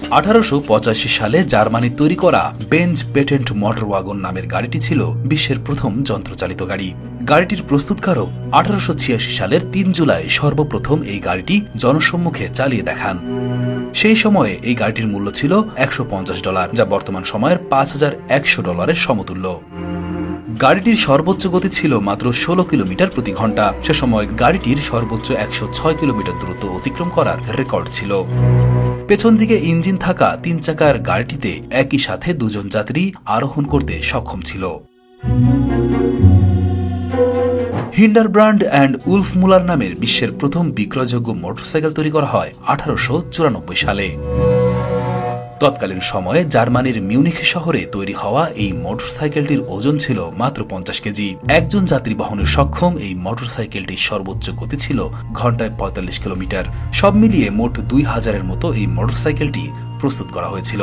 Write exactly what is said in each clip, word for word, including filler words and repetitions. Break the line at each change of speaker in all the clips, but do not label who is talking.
আঠারোশো পঁচাশি সালে জার্মানি তৈরি করা বেঞ্জ পেটেন্ট মোটর ওয়াগন নামের গাড়িটি ছিল বিশ্বের প্রথম যন্ত্রচালিত গাড়ি। গাড়িটির প্রস্তুতকারক আঠারোশো ছিয়াশি সালের তিন জুলাই সর্বপ্রথম এই গাড়িটি জনসম্মুখে চালিয়ে দেখান। সেই সময়ে এই গাড়িটির মূল্য ছিল একশো পঞ্চাশ ডলার, যা বর্তমান সময়ের পাঁচ হাজার একশো ডলারের সমতুল্য। গাড়িটির সর্বোচ্চ গতি ছিল মাত্র ষোলো কিলোমিটার প্রতি ঘন্টা। সে সময় গাড়িটির সর্বোচ্চ একশো ছয় কিলোমিটার দূরত্ব অতিক্রম করার রেকর্ড ছিল। পেছন দিকে ইঞ্জিন থাকা তিন চাকার গাড়িটিতে একই সাথে দুজন যাত্রী আরোহণ করতে সক্ষম ছিল। হিন্ডারব্রান্ড অ্যান্ড উলফ মুলার নামের বিশ্বের প্রথম বিক্রয়যোগ্য মোটরসাইকেল তৈরি করা হয় আঠারোশো চুরানব্বই সালে। তৎকালীন সময়ে জার্মানির মিউনিখ শহরে তৈরি হওয়া এই মোটরসাইকেলটির ওজন ছিল মাত্র পঞ্চাশ কেজি। একজন যাত্রী বহনে সক্ষম এই মোটরসাইকেলটির সর্বোচ্চ গতি ছিল ঘন্টায় পঁয়তাল্লিশ কিলোমিটার। সব মিলিয়ে মোট দুই হাজারের মতো এই মোটরসাইকেলটি প্রস্তুত করা হয়েছিল।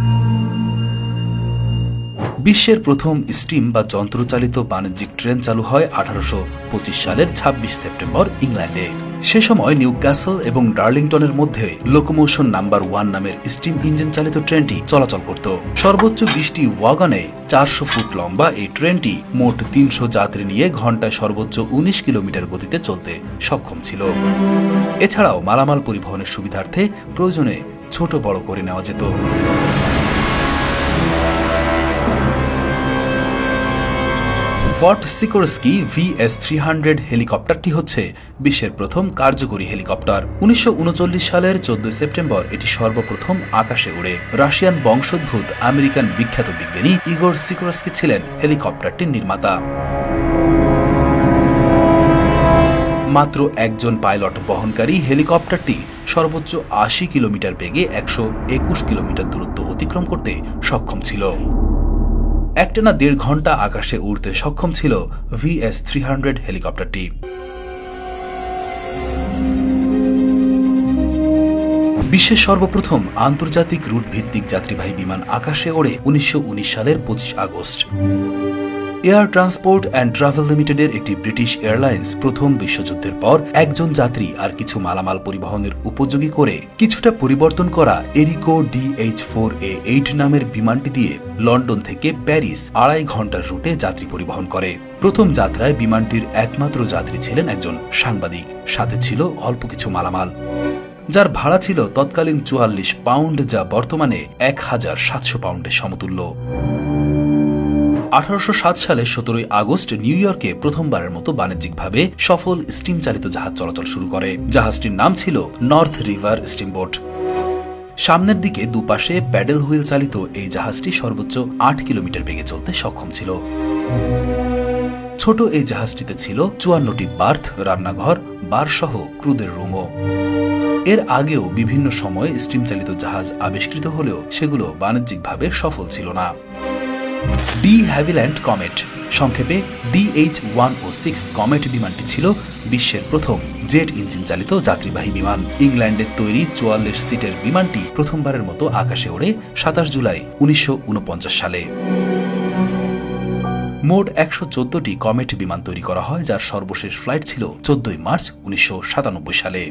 বিশ্বের প্রথম স্টিম বা যন্ত্রচালিত বাণিজ্যিক ট্রেন চালু হয় আঠারোশো পঁচিশ সালের ছাব্বিশ সেপ্টেম্বর ইংল্যান্ডে। সে সময় নিউক্যাসল এবং ডার্লিংটনের মধ্যে লোকোমোশন নাম্বার ওয়ান নামের স্টিম ইঞ্জিন চালিত ট্রেনটি চলাচল করত। সর্বোচ্চ বিশটি ওয়াগনে চারশো ফুট লম্বা এই ট্রেনটি মোট তিনশো যাত্রী নিয়ে ঘন্টায় সর্বোচ্চ উনিশ কিলোমিটার গতিতে চলতে সক্ষম ছিল। এছাড়াও মালামাল পরিবহনের সুবিধার্থে প্রয়োজনে ছোট বড় করে নেওয়া যেত। Fort Sikorsky V S three hundred হেলিকপ্টারটি হচ্ছে বিশ্বের প্রথম কার্যকরী হেলিকপ্টার। উনিশশো উনচল্লিশ সালের চোদ্দই সেপ্টেম্বর এটি সর্বপ্রথম আকাশে উড়ে। রাশিয়ান বংশোদ্ভূত আমেরিকান বিখ্যাত বিজ্ঞানী ইগোর সিকোরস্কি ছিলেন হেলিকপ্টারটির নির্মাতা। মাত্র একজন পাইলট বহনকারী হেলিকপ্টারটি সর্বোচ্চ আশি কিলোমিটার বেগে একশো একুশ কিলোমিটার দূরত্ব অতিক্রম করতে সক্ষম ছিল। একটানা দেড় ঘন্টা আকাশে উড়তে সক্ষম ছিল ভি এস থ্রি হান্ড্রেড হেলিকপ্টারটি। বিশ্বের সর্বপ্রথম আন্তর্জাতিক রুট ভিত্তিক যাত্রীবাহী বিমান আকাশে ওড়ে উনিশশো উনিশ সালের পঁচিশ August. Air transport and travel লিমিটেডের একটি ব্রিটিশ এয়ারলাইন্স প্রথম বিশ্বযুদ্ধের পর একজন যাত্রী আর কিছু মালামাল পরিবহনের উপযোগী করে কিছুটা পরিবর্তন করা Airco D H four A eight নামের বিমানটি দিয়ে লন্ডন থেকে প্যারিস আড়াই ঘন্টার রুটে যাত্রী পরিবহন করে। প্রথম যাত্রায় বিমানটির একমাত্র যাত্রী ছিলেন একজন সাংবাদিক, সাথে ছিল অল্প কিছু মালামাল, যার ভাড়া ছিল তৎকালীন চুয়াল্লিশ পাউন্ড, যা বর্তমানে এক হাজার সাতশো পাউন্ডের সমতুল্য। আঠারোশো সাত সালে সতেরোই আগস্ট নিউ ইয়র্কে প্রথমবারের মতো বাণিজ্যিকভাবে সফল স্টিম চালিত জাহাজ চলাচল শুরু করে। জাহাজটির নাম ছিল নর্থ রিভার স্টিমবোট। সামনের দিকে দুপাশে প্যাডেল হুইল চালিত এই জাহাজটি সর্বোচ্চ আট কিলোমিটার বেগে চলতে সক্ষম ছিল। ছোট এই জাহাজটিতে ছিল চুয়ান্নটি বার্থ, রান্নাঘর, বার সহ ক্রুদের রুমও। এর আগেও বিভিন্ন সময়ে স্টিম চালিত জাহাজ আবিষ্কৃত হলেও সেগুলো বাণিজ্যিকভাবে সফল ছিল না। ডি হ্যাভিল্যান্ড কমেট, সংক্ষেপে D H one O six Comet বিমানটি ছিল বিশ্বের প্রথম জেট ইঞ্জিন চালিত যাত্রীবাহী বিমান। ইংল্যান্ডের তৈরি চুয়াল্লিশ সিটের বিমানটি প্রথমবারের মতো আকাশে ওড়ে সাতাশ জুলাই উনিশশো উনপঞ্চাশ সালে। মোট একশো চোদ্দটি কমেট বিমান তৈরি করা হয়, যার সর্বশেষ ফ্লাইট ছিল চোদ্দই মার্চ উনিশশো সাতানব্বই সালে।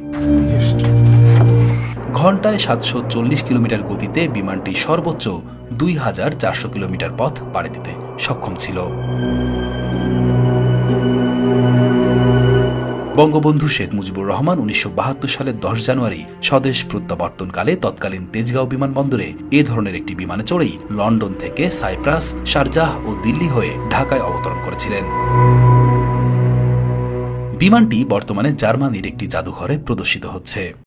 ঘন্টায় সাতশো চল্লিশ কিলোমিটার গতিতে বিমানটি সর্বোচ্চ দুই হাজার চারশো কিলোমিটার পথ পাড়ি দিতে সক্ষম ছিল। বঙ্গবন্ধু শেখ মুজিবুর রহমান উনিশশো বাহাত্তর সালের দশ জানুয়ারি স্বদেশ প্রত্যাবর্তনকালে তৎকালীন তেজগাঁও বিমানবন্দরে এ ধরনের একটি বিমানে চড়েই লন্ডন থেকে সাইপ্রাস, শারজাহ ও দিল্লি হয়ে ঢাকায় অবতরণ করেছিলেন। বিমানটি বর্তমানে জার্মানির একটি জাদুঘরে প্রদর্শিত হচ্ছে।